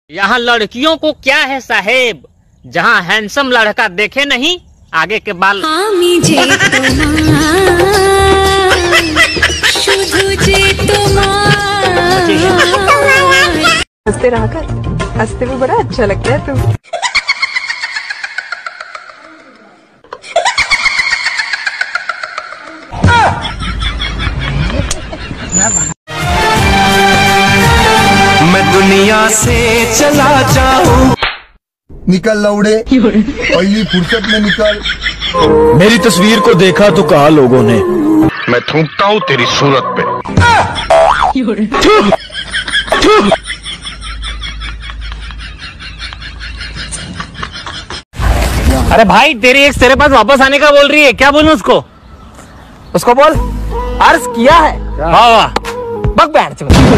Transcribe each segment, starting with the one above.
यहाँ लड़कियों को क्या है साहेब, जहाँ हैंडसम लड़का देखे नहीं आगे के बाल। हंसते रहा कर, हंसते में बड़ा अच्छा लगता है तुम। मैं दुनिया से चला जाऊं। निकल लौड़े, पहली फुर्सत में निकल। मेरी तस्वीर को देखा तो कहा लोगों ने, मैं थूकता हूँ तेरी सूरत पे। अरे भाई तेरी एक तेरे पास वापस आने का बोल रही है, क्या बोलूं उसको? उसको बोल अर्ज किया है। वाह वाह, बक बैठ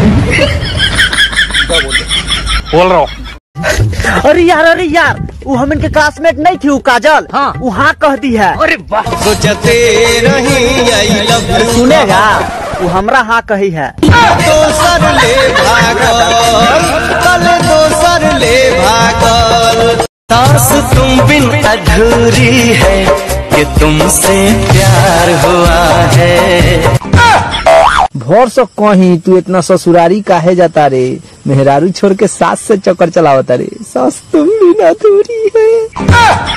बोल रहा हूँ। अरे यार वो हम इनके क्लासमेट नहीं थी, वो काजल। हाँ वो हाँ कह दी है। अरे वाह, सोचते नहीं आई लव यू। सुनेगा, वो हमरा हाँ कही है। दोसर ले भागल, कल दोसर ले भागल। सांस तुम बिन अधूरी है कि तुमसे प्यार हुआ है। भोर से कहीं तू इतना ससुरारी काहे जाता रे? मेहरारू छोड़ के सास से चक्कर चलावता रे। सास तुम बिन अधूरी है।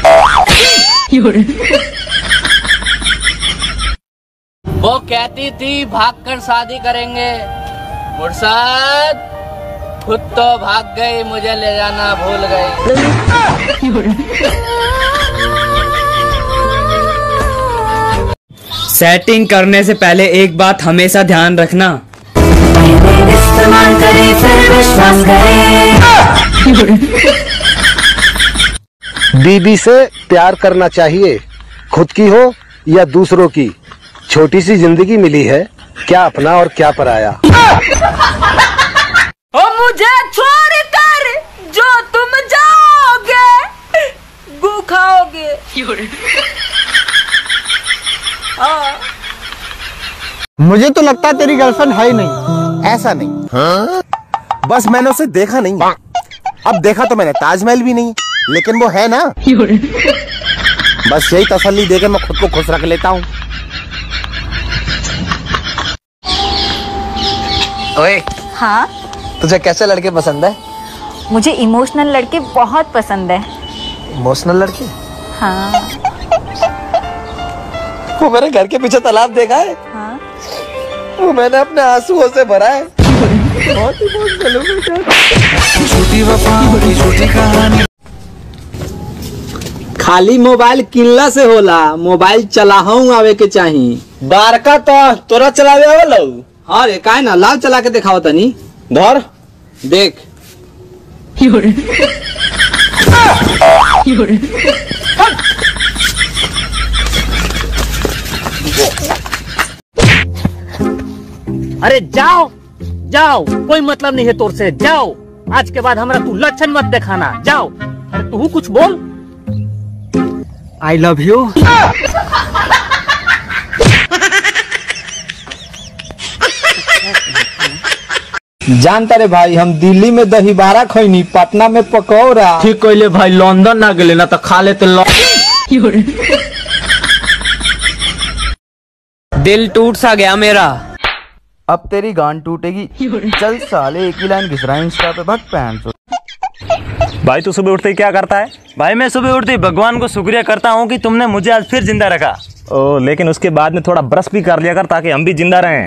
वो कहती थी भागकर शादी करेंगे, मुर्शद खुद तो भाग गई, मुझे ले जाना भूल गई। सेटिंग करने से पहले एक बात हमेशा ध्यान रखना, इस्तेमाल करें फिर विश्वास करें। बीबी से प्यार करना चाहिए, खुद की हो या दूसरों की। छोटी सी जिंदगी मिली है, क्या अपना और क्या पराया। ओ मुझे छोड़कर जो तुम जाओगे, गू खाओगे। मुझे तो लगता है तेरी गर्लफ्रेंड है ही नहीं। ऐसा नहीं। हाँ? बस मैंने उसे देखा नहीं। अब देखा तो मैंने ताजमहल भी नहीं, लेकिन वो है ना। बस यही तसल्ली देकर मैं खुद को खुश रख लेता हूँ। ओए हाँ, तुझे कैसे लड़के पसंद है? मुझे इमोशनल लड़के बहुत पसंद है। इमोशनल लड़के? हाँ। वो मेरे घर के पीछे तालाब देखा है? हाँ। वो मैंने अपने आंसुओं से भरा है। बहुत इमोशनल हो बेटा। झूठी वफा की झूठी कहानी। खाली मोबाइल किल्ला से होला, मोबाइल चलाहूं आवे के चाही। बार का तो तोरा चलावे वाला। हाँ रे, काहे ना लाल चला के दिखाओ तनी। धर देख। अरे जाओ जाओ, कोई मतलब नहीं है तोर से, जाओ। आज के बाद हमारा तू लक्षण मत दिखाना, जाओ। अरे तू कुछ बोल। I love you. जानता रे भाई, हम दिल्ली में दही बारा खैनी, पटना में पकौड़ा। ठीक कहले भाई, लंदन ना गले ना तो खा लेते। दिल टूट सा गया मेरा। अब तेरी गांड टूटेगी। चल साले, एक ही लाइन घिस रहा है इंस्टा पे, भग पैंट। भाई तू सुबह उठते ही क्या करता है? भाई मैं सुबह उठते ही भगवान को शुक्रिया करता हूँ कि तुमने मुझे आज फिर जिंदा रखा। ओ, लेकिन उसके बाद में थोड़ा ब्रश भी कर लिया कर, ताकि हम भी जिंदा रहें।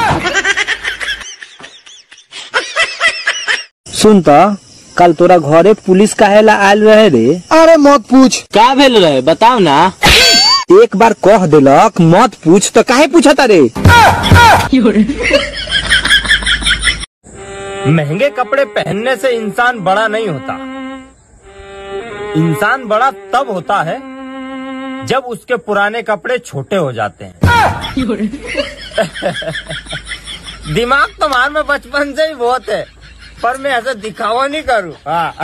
सुनता, कल तोरा घरे पुलिस काहेला आयल रहे रे? अरे मत पूछ। क्या भेल रहे बताओ ना। एक बार कह दिलक मत पूछ तो काहे पूछता रे? महंगे कपड़े पहनने से इंसान बड़ा नहीं होता। इंसान बड़ा तब होता है जब उसके पुराने कपड़े छोटे हो जाते हैं। दिमाग तुम्हारे में बचपन से ही बहुत है, पर मैं ऐसा दिखावा नहीं करूँ।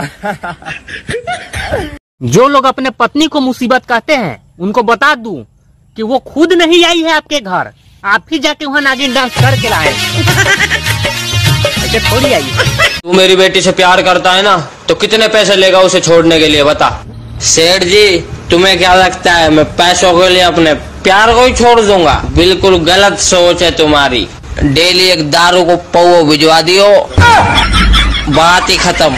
जो लोग अपने पत्नी को मुसीबत कहते हैं, उनको बता दूं कि वो खुद नहीं आई है आपके घर, आप ही जाके वहाँ नागिन डांस करके लाए। ऐसे थोड़ी आई है। तू मेरी बेटी से प्यार करता है ना, तो कितने पैसे लेगा उसे छोड़ने के लिए बता। सेठ जी, तुम्हें क्या लगता है मैं पैसों के लिए अपने प्यार को ही छोड़ दूंगा? बिल्कुल गलत सोच है तुम्हारी। डेली एक दारू को पौवा भिजवा दियो, बात ही खत्म।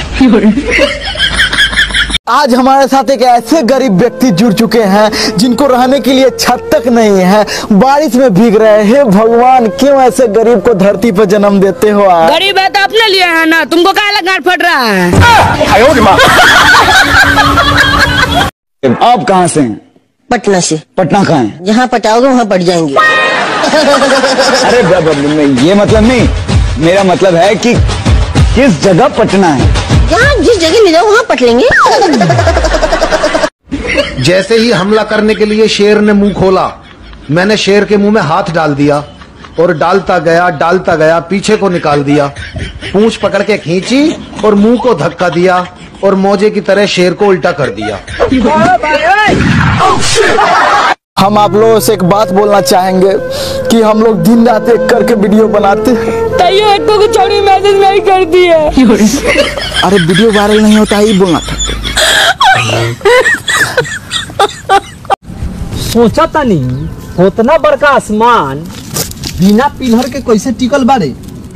आज हमारे साथ एक ऐसे गरीब व्यक्ति जुड़ चुके हैं जिनको रहने के लिए छत तक नहीं है, बारिश में भीग रहे हैं। भगवान, क्यों ऐसे गरीब को धरती पर जन्म देते हो आप? गरीब है तो अपने लिए है ना, तुमको काहे गांठ फट रहा है? आप कहाँ से हैं? पटना से। पटना कहाँ है? जहाँ पटाओगे वहाँ पट जाएंगे। अरे ये मतलब नहीं, मेरा मतलब है कि किस जगह पटना है? जहाँ जिस जगह ले जाओ वहाँ पट लेंगे। जैसे ही हमला करने के लिए शेर ने मुंह खोला, मैंने शेर के मुंह में हाथ डाल दिया और डालता गया पीछे को निकाल दिया, पूंछ पकड़ के खींची और मुंह को धक्का दिया और मौजे की तरह शेर को उल्टा कर दिया। हम आप लोगों से एक बात बोलना चाहेंगे कि हम लोग दिन रात एक करके वीडियो बनाते हैं, तैयो एक को चौड़ी मैसेज नहीं कर दिए। अरे वीडियो वायरल नहीं होता ही बोलना था। सोचा था नहीं, उतना बड़का आसमान बिना पिलर के कैसे टिकल बारे।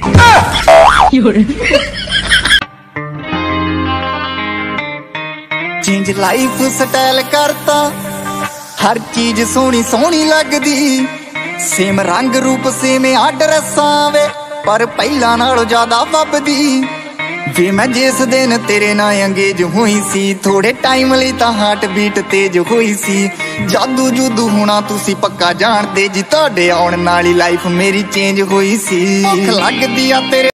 चेंज लाइफ स्टाइल करता, हर चीज सोहनी सोहनी लगदी, सेम रंग रूप सेम ड्रेसां वे, पर पहला नालों ज्यादा वबदी। वे मैं जिस दिन तेरे नाल अंगेज हुई सी, थोड़े टाइम ਲਈ ਤਾਂ हार्ट बीट तेज हुई सी। जादू जूदू होना तुसी पक्का जानदे जी, ਤੁਹਾਡੇ ਆਉਣ ਨਾਲ ਹੀ लाइफ मेरी चेंज हुई सी। भुख लगदी आ तेरे